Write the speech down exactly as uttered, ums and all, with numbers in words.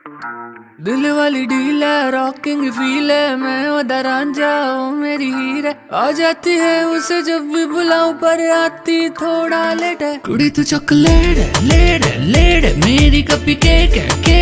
दिल वाली डील है, रॉकिंग फील है, मैं उधर रांझा ओ मेरी हीर है। आ जाती है उसे जब भी बुलाऊं पर आती थोड़ा लेट है। कुड़ी तू चॉकलेट है, लेट है, लेट है, मेरी कपी केक है, केक